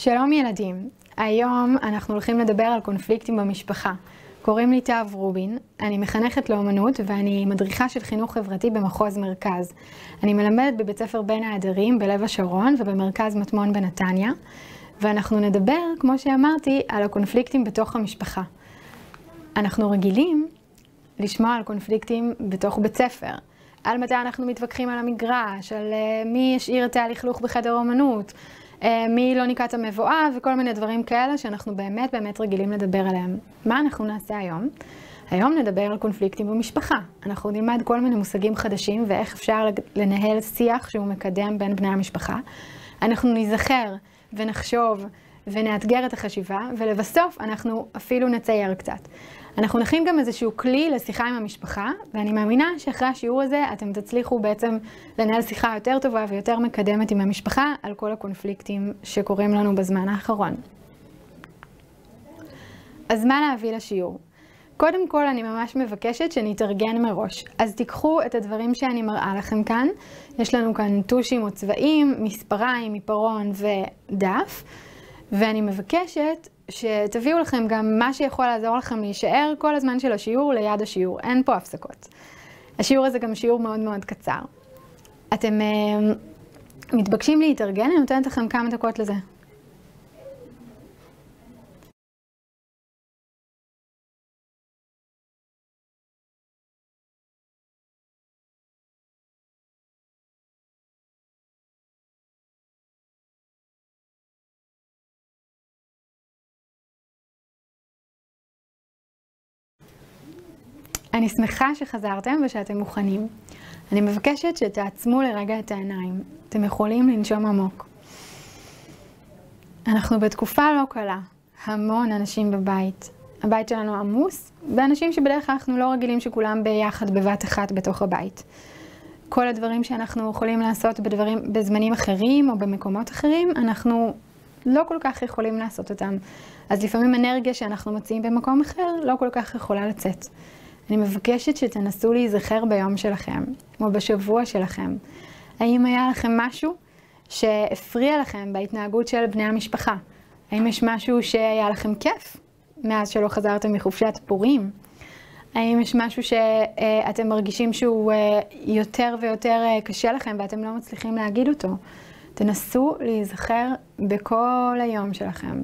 שלום ילדים, היום אנחנו הולכים לדבר על קונפליקטים במשפחה. קוראים לי תאב רובין, אני מחנכת לאומנות ואני מדריכה של חינוך חברתי במחוז מרכז. אני מלמדת בבית ספר בין העדרים בלב השרון ובמרכז מטמון בנתניה, ואנחנו נדבר, כמו שאמרתי, על הקונפליקטים בתוך המשפחה. אנחנו רגילים לשמוע על קונפליקטים בתוך בית ספר, על מתי אנחנו מתווכחים על המגרש, על מי ישאיר את הלכלוך בחדר אומנות, מי לא ניקה את המבואה וכל מיני דברים כאלה שאנחנו באמת רגילים לדבר עליהם. מה אנחנו נעשה היום? היום נדבר על קונפליקטים במשפחה. אנחנו נלמד כל מיני מושגים חדשים ואיך אפשר לנהל שיח שהוא מקדם בין בני המשפחה. אנחנו נזכר ונחשוב ונאתגר את החשיבה, ולבסוף אנחנו אפילו נצייר קצת. אנחנו נכין גם איזשהו כלי לשיחה עם המשפחה, ואני מאמינה שאחרי השיעור הזה אתם תצליחו בעצם לנהל שיחה יותר טובה ויותר מקדמת עם המשפחה על כל הקונפליקטים שקורים לנו בזמן האחרון. אז מה להביא לשיעור? קודם כל אני ממש מבקשת שנתארגן מראש. אז תיקחו את הדברים שאני מראה לכם כאן. יש לנו כאן טושים או צבעים, מספריים, עיפרון ודף. ואני מבקשת שתביאו לכם גם מה שיכול לעזור לכם להישאר כל הזמן של השיעור ליד השיעור. אין פה הפסקות. השיעור הזה גם שיעור מאוד קצר. אתם מתבקשים להתארגן, אני נותנת לכם כמה דקות לזה. אני שמחה שחזרתם ושאתם מוכנים. אני מבקשת שתעצמו לרגע את העיניים. אתם יכולים לנשום עמוק. אנחנו בתקופה לא קלה. המון אנשים בבית. הבית שלנו עמוס, ואנשים שבדרך כלל אנחנו לא רגילים שכולם ביחד בבת אחת בתוך הבית. כל הדברים שאנחנו יכולים לעשות בזמנים אחרים או במקומות אחרים, אנחנו לא כל כך יכולים לעשות אותם. אז לפעמים אנרגיה שאנחנו מוצאים במקום אחר לא כל כך יכולה לצאת. אני מבקשת שתנסו להיזכר ביום שלכם, או בשבוע שלכם. האם היה לכם משהו שהפריע לכם בהתנהגות של בני המשפחה? האם יש משהו שהיה לכם כיף מאז שלא חזרתם מחופשת פורים? האם יש משהו שאתם מרגישים שהוא יותר ויותר קשה לכם ואתם לא מצליחים להגיד אותו? תנסו להיזכר בכל היום שלכם.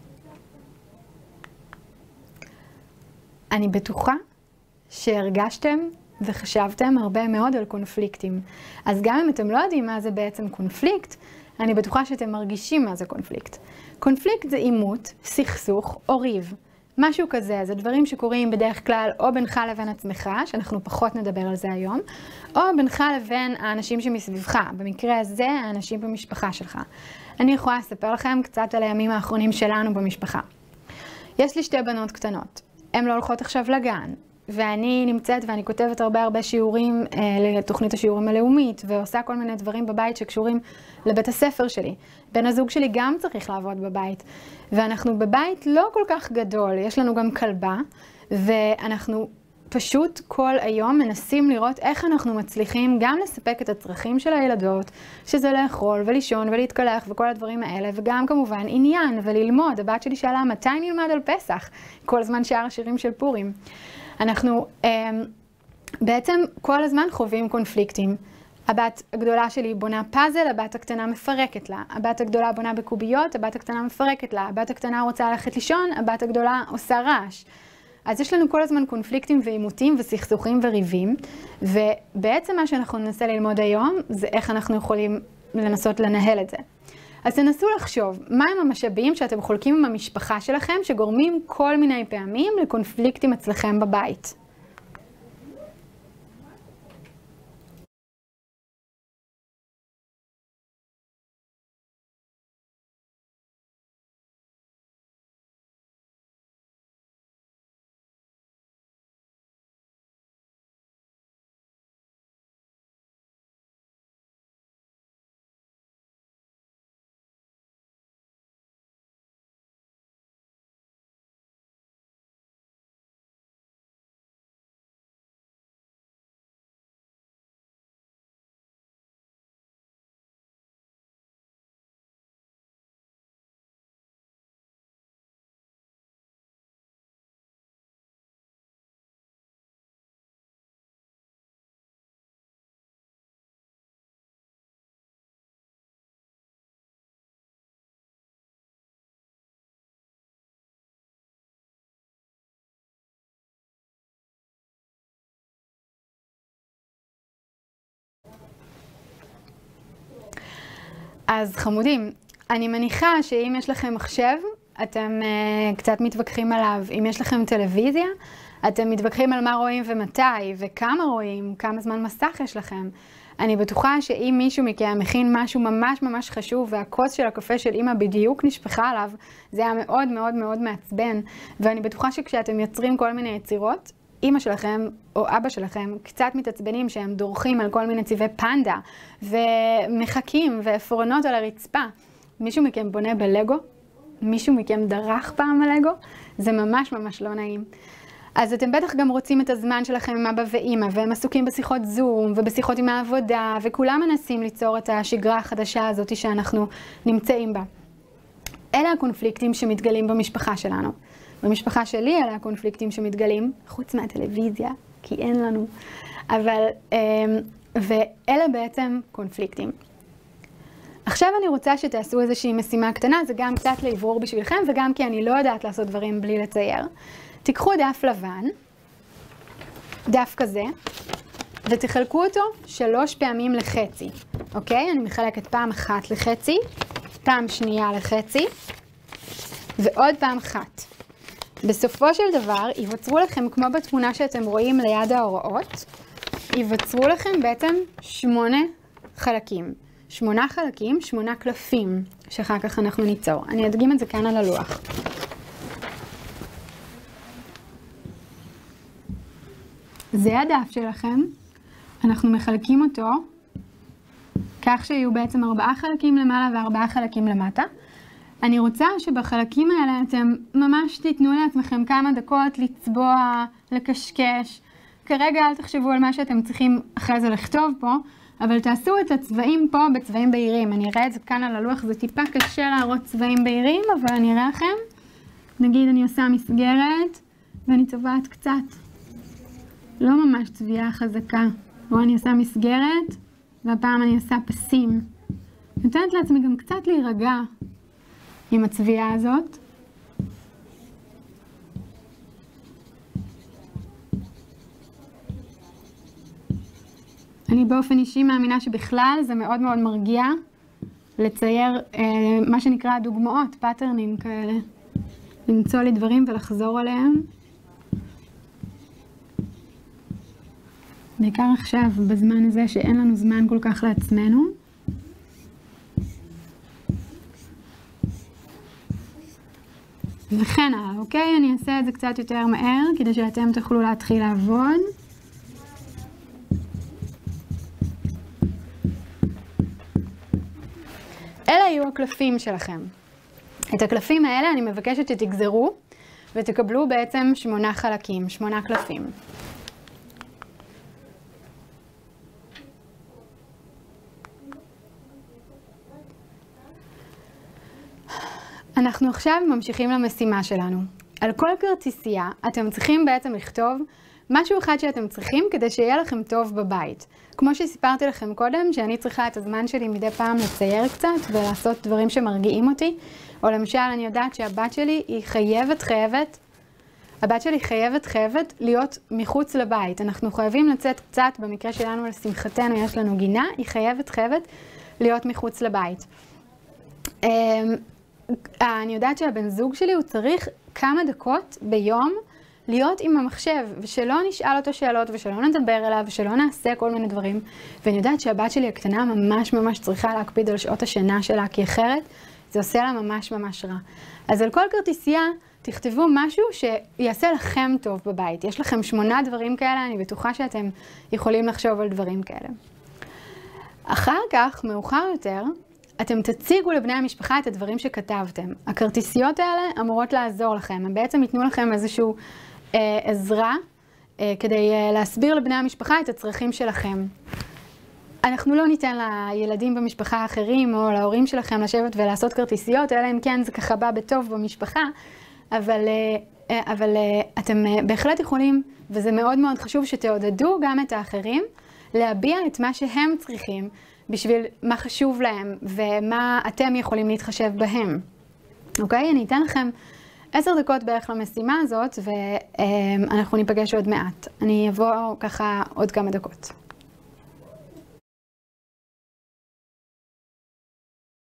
אני בטוחה שהרגשתם וחשבתם הרבה מאוד על קונפליקטים. אז גם אם אתם לא יודעים מה זה בעצם קונפליקט, אני בטוחה שאתם מרגישים מה זה קונפליקט. קונפליקט זה עימות, סכסוך או ריב. משהו כזה, זה דברים שקורים בדרך כלל או בינך לבין עצמך, שאנחנו פחות נדבר על זה היום, או בינך לבין האנשים שמסביבך, במקרה הזה האנשים במשפחה שלך. אני יכולה לספר לכם קצת על הימים האחרונים שלנו במשפחה. יש לי 2 בנות קטנות. הן לא הולכות עכשיו לגן. ואני נמצאת ואני כותבת הרבה שיעורים לתוכנית השיעורים הלאומית, ועושה כל מיני דברים בבית שקשורים לבית הספר שלי. בן הזוג שלי גם צריך לעבוד בבית. ואנחנו בבית לא כל כך גדול, יש לנו גם כלבה, ואנחנו פשוט כל היום מנסים לראות איך אנחנו מצליחים גם לספק את הצרכים של הילדות, שזה לאכול ולישון ולהתקלח וכל הדברים האלה, וגם כמובן עניין וללמוד. הבת שלי שאלה מתי נלמד על פסח, כל הזמן שאר השירים של פורים. אנחנו בעצם כל הזמן חווים קונפליקטים. הבת הגדולה שלי בונה פאזל, הבת הקטנה מפרקת לה. הבת הגדולה בונה בקוביות, הבת הקטנה מפרקת לה. הבת הקטנה רוצה ללכת לישון, הבת הגדולה עושה רעש. אז יש לנו כל הזמן קונפליקטים ועימותים וסכסוכים וריבים, ובעצם מה שאנחנו ננסה ללמוד היום זה איך אנחנו יכולים לנסות לנהל את זה. אז תנסו לחשוב, מהם המשאבים שאתם חולקים עם המשפחה שלכם שגורמים כל מיני פעמים לקונפליקטים אצלכם בבית? אז חמודים, אני מניחה שאם יש לכם מחשב, אתם קצת מתווכחים עליו. אם יש לכם טלוויזיה, אתם מתווכחים על מה רואים ומתי, וכמה רואים, כמה זמן מסך יש לכם. אני בטוחה שאם מישהו מכם מכין משהו ממש ממש חשוב, והכוס של הקפה של אמא בדיוק נשפכה עליו, זה היה מאוד מאוד מאוד מעצבן. ואני בטוחה שכשאתם יוצרים כל מיני יצירות, אמא שלכם או אבא שלכם קצת מתעצבנים שהם דורכים על כל מיני צבעי פנדה, ומחכים ועפרונות על הרצפה. מישהו מכם בונה בלגו? מישהו מכם דרך פעם בלגו? זה ממש ממש לא נעים. אז אתם בטח גם רוצים את הזמן שלכם עם אבא ואמא, והם עסוקים בשיחות זום ובשיחות עם העבודה, וכולם מנסים ליצור את השגרה החדשה הזאת שאנחנו נמצאים בה. אלה הקונפליקטים שמתגלים במשפחה שלנו. במשפחה שלי אלה הקונפליקטים שמתגלים, חוץ מהטלוויזיה, כי אין לנו. ואלה בעצם קונפליקטים. עכשיו אני רוצה שתעשו איזושהי משימה קטנה, זה גם קצת לעברור בשבילכם, וגם כי אני לא יודעת לעשות דברים בלי לצייר. תיקחו דף לבן, דף כזה, ותחלקו אותו 3 פעמים לחצי, אוקיי? אני מחלקת פעם אחת לחצי, פעם שנייה לחצי, ועוד פעם אחת. בסופו של דבר, ייווצרו לכם, כמו בתמונה שאתם רואים ליד ההוראות, ייווצרו לכם בעצם 8 חלקים. 8 חלקים, 8 קלפים, שאחר כך אנחנו ניצור. אני אדגים את זה כאן על הלוח. זה הדף שלכם, אנחנו מחלקים אותו כך שיהיו בעצם 4 חלקים למעלה ו4 חלקים למטה. אני רוצה שבחלקים האלה אתם ממש תיתנו לעצמכם כמה דקות לצבוע, לקשקש. כרגע אל תחשבו על מה שאתם צריכים אחרי זה לכתוב פה, אבל תעשו את הצבעים פה בצבעים בהירים. אני אראה את זה כאן על הלוח, זה טיפה קשה להראות צבעים בהירים, אבל אני אראה לכם. נגיד אני עושה מסגרת ואני צובעת קצת. לא ממש צביעה חזקה. או אני עושה מסגרת, והפעם אני עושה פסים. נותנת לעצמי גם קצת להירגע עם הצביעה הזאת. אני באופן אישי מאמינה שבכלל זה מאוד מאוד מרגיע לצייר מה שנקרא דוגמאות, פאטרנים כאלה. למצוא לי דברים ולחזור עליהם. בעיקר עכשיו, בזמן הזה שאין לנו זמן כל כך לעצמנו. וכן הלאה, אוקיי? אני אעשה את זה קצת יותר מהר, כדי שאתם תוכלו להתחיל לעבוד. אלה יהיו הקלפים שלכם. את הקלפים האלה אני מבקשת שתגזרו, ותקבלו בעצם 8 חלקים, 8 קלפים. אנחנו עכשיו ממשיכים למשימה שלנו. על כל כרטיסייה אתם צריכים בעצם לכתוב משהו אחד שאתם צריכים כדי שיהיה לכם טוב בבית. כמו שסיפרתי לכם קודם, שאני צריכה את הזמן שלי מדי פעם לצייר קצת ולעשות דברים שמרגיעים אותי. או למשל, אני יודעת שהבת שלי היא חייבת להיות מחוץ לבית. אנחנו חייבים לצאת קצת, במקרה שלנו לשמחתנו יש לנו גינה, היא חייבת להיות מחוץ לבית. אני יודעת שהבן זוג שלי הוא צריך כמה דקות ביום להיות עם המחשב, ושלא נשאל אותו שאלות, ושלא נדבר אליו, ושלא נעשה כל מיני דברים. ואני יודעת שהבת שלי הקטנה ממש ממש צריכה להקפיד על שעות השינה שלה, כי אחרת זה עושה לה ממש ממש רע. אז על כל כרטיסייה תכתבו משהו שיעשה לכם טוב בבית. יש לכם 8 דברים כאלה, אני בטוחה שאתם יכולים לחשוב על דברים כאלה. אחר כך, מאוחר יותר, אתם תציגו לבני המשפחה את הדברים שכתבתם. הכרטיסיות האלה אמורות לעזור לכם. הם בעצם ייתנו לכם איזושהי עזרה כדי להסביר לבני המשפחה את הצרכים שלכם. אנחנו לא ניתן לילדים במשפחה האחרים או להורים שלכם לשבת ולעשות כרטיסיות, אלא אם כן זה ככה בא בטוב במשפחה, אבל אתם בהחלט יכולים, וזה מאוד מאוד חשוב שתעודדו גם את האחרים, להביע את מה שהם צריכים בשביל מה חשוב להם ומה אתם יכולים להתחשב בהם. אוקיי? אני אתן לכם 10 דקות בערך למשימה הזאת, ואנחנו ניפגש עוד מעט. אני אבוא ככה עוד כמה דקות.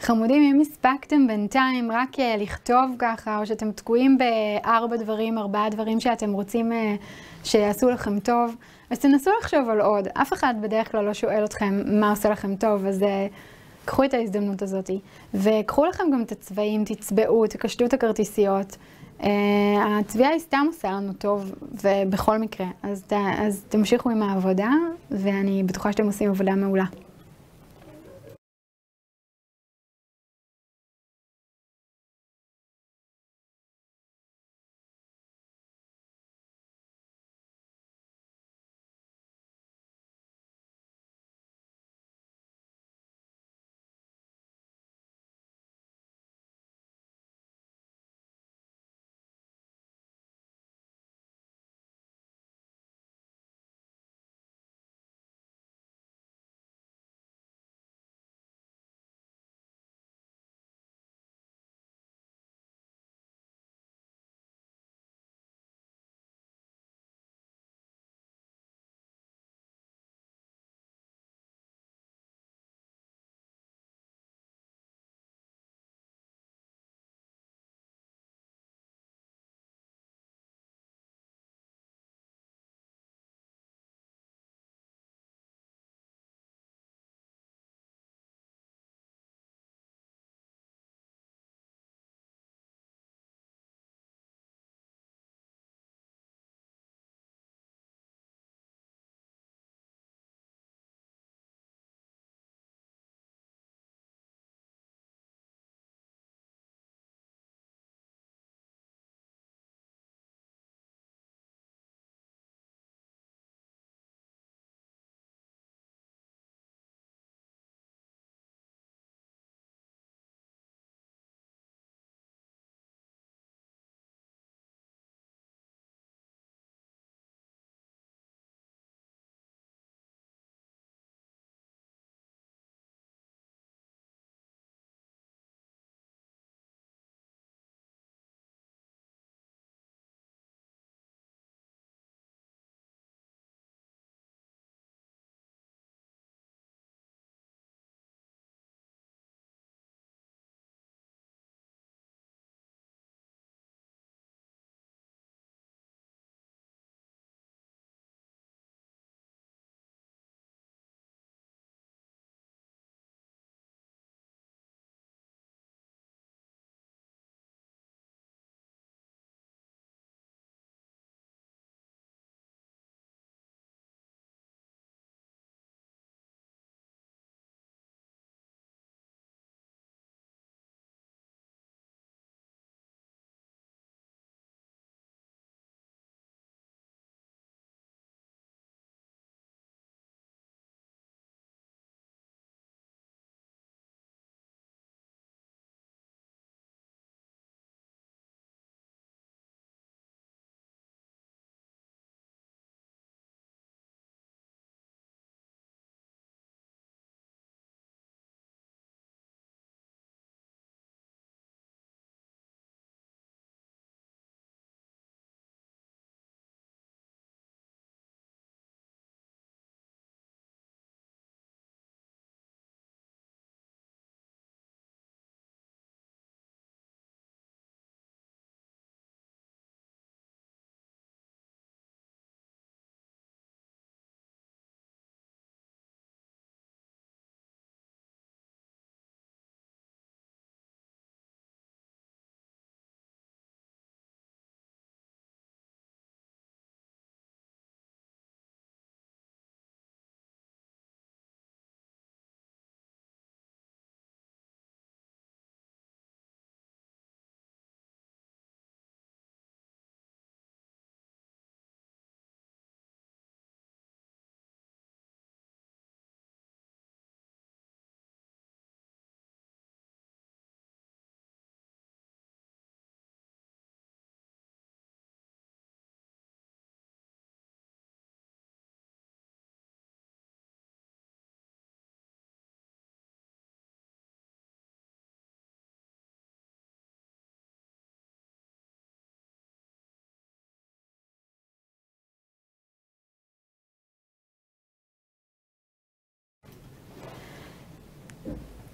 חמודים, אם הספקתם בינתיים רק לכתוב ככה, או שאתם תקועים ארבעה דברים שאתם רוצים שיעשו לכם טוב, אז תנסו לחשוב על עוד. אף אחד בדרך כלל לא שואל אתכם מה עושה לכם טוב, אז קחו את ההזדמנות הזאת. וקחו לכם גם את הצבעים, תצבעו, תקשטו את הכרטיסיות. הצביעה היא סתם עושה לנו טוב, ובכל מקרה. אז תמשיכו עם העבודה, ואני בטוחה שאתם עושים עבודה מעולה.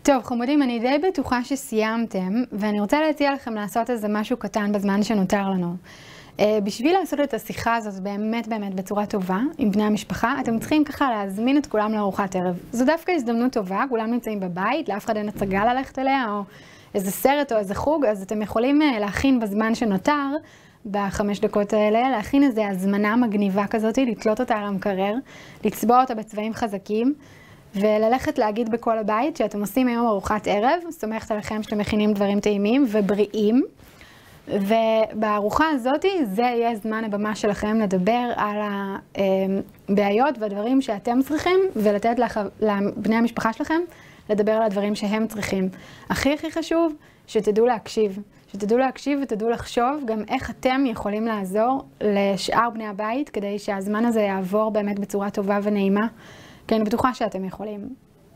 טוב, חמודים, אני די בטוחה שסיימתם, ואני רוצה להציע לכם לעשות איזה משהו קטן בזמן שנותר לנו. בשביל לעשות את השיחה הזאת באמת בצורה טובה עם בני המשפחה, אתם צריכים ככה להזמין את כולם לארוחת ערב. זו דווקא הזדמנות טובה, כולם נמצאים בבית, לאף אחד אין הצגה ללכת אליה, או איזה סרט או איזה חוג, אז אתם יכולים להכין בזמן שנותר, ב5 דקות האלה, להכין איזו הזמנה מגניבה כזאת, לתלות אותה על המקרר, לצבוע אותה בצבעים חזקים, וללכת להגיד בכל הבית שאתם עושים היום ארוחת ערב, סומכת עליכם שאתם מכינים דברים טעימים ובריאים, ובארוחה הזאת זה יהיה זמן הבמה שלכם לדבר על הבעיות והדברים שאתם צריכים, ולתת לבני המשפחה שלכם לדבר על הדברים שהם צריכים. הכי חשוב שתדעו להקשיב. שתדעו להקשיב ותדעו לחשוב גם איך אתם יכולים לעזור לשאר בני הבית, כדי שהזמן הזה יעבור באמת בצורה טובה ונעימה. כי אני בטוחה שאתם יכולים.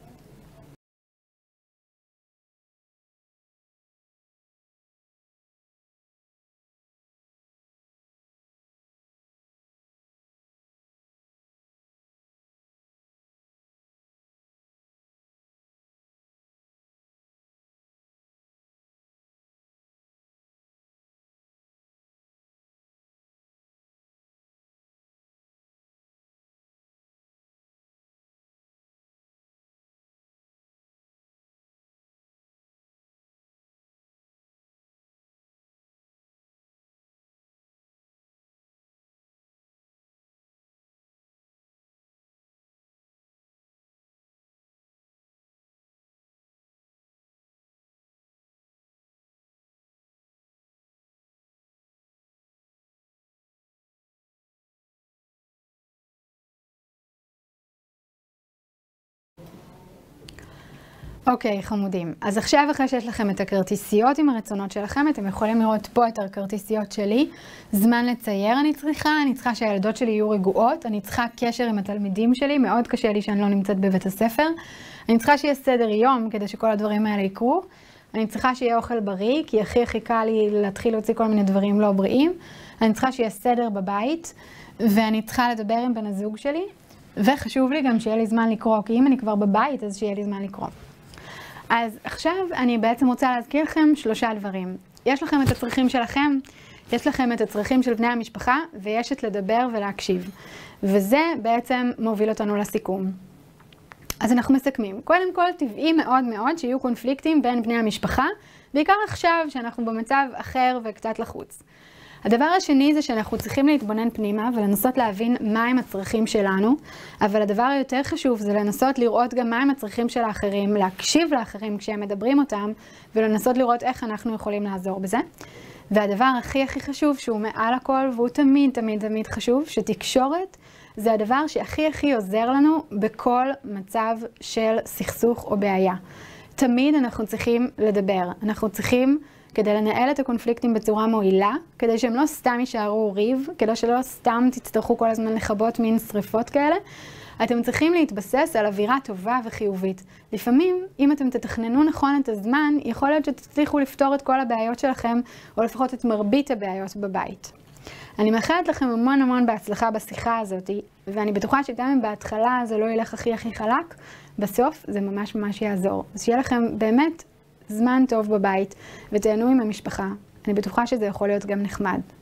אוקיי, חמודים. אז עכשיו אחרי שיש לכם את הכרטיסיות עם הרצונות שלכם, אתם יכולים לראות פה את הכרטיסיות שלי. זמן לצייר אני צריכה שהילדות שלי יהיו רגועות, אני צריכה קשר עם התלמידים שלי, מאוד קשה לי שאני לא נמצאת בבית הספר. אני צריכה שיהיה סדר יום כדי שכל הדברים האלה יקרו. אני צריכה שיהיה אוכל בריא, כי הכי קל לי להתחיל להוציא כל מיני דברים לא בריאים. אני צריכה שיהיה סדר בבית, ואני צריכה לדבר עם בן הזוג שלי. וחשוב לי גם שיהיה לי זמן לקרוא, כי אם אני כבר בבית, אז שיהיה לי זמן לקרוא. אז עכשיו אני בעצם רוצה להזכיר לכם 3 דברים. יש לכם את הצרכים שלכם, יש לכם את הצרכים של בני המשפחה, ויש את לדבר ולהקשיב. וזה בעצם מוביל אותנו לסיכום. אז אנחנו מסכמים. קודם כל, טבעי מאוד מאוד שיהיו קונפליקטים בין בני המשפחה, בעיקר עכשיו שאנחנו במצב אחר וקצת לחוץ. הדבר השני זה שאנחנו צריכים להתבונן פנימה ולנסות להבין מהם הצרכים שלנו, אבל הדבר היותר חשוב זה לנסות לראות גם מהם הצרכים של האחרים, להקשיב לאחרים כשהם מדברים אותם, ולנסות לראות איך אנחנו יכולים לעזור בזה. והדבר הכי חשוב שהוא מעל הכל, והוא תמיד חשוב, שתקשורת זה הדבר שהכי עוזר לנו בכל מצב של סכסוך או בעיה. תמיד אנחנו צריכים לדבר, אנחנו צריכים כדי לנהל את הקונפליקטים בצורה מועילה, כדי שהם לא סתם יישארו ריב, כדי שלא סתם תצטרכו כל הזמן לכבות מין שריפות כאלה. אתם צריכים להתבסס על אווירה טובה וחיובית. לפעמים, אם אתם תתכננו נכון את הזמן, יכול להיות שתצליחו לפתור את כל הבעיות שלכם, או לפחות את מרבית הבעיות בבית. אני מאחלת לכם המון בהצלחה בשיחה הזאת, ואני בטוחה שגם אם בהתחלה זה לא ילך הכי חלק, בסוף זה ממש יעזור. אז שיהיה לכם באמת זמן טוב בבית, ותהנו עם המשפחה. אני בטוחה שזה יכול להיות גם נחמד.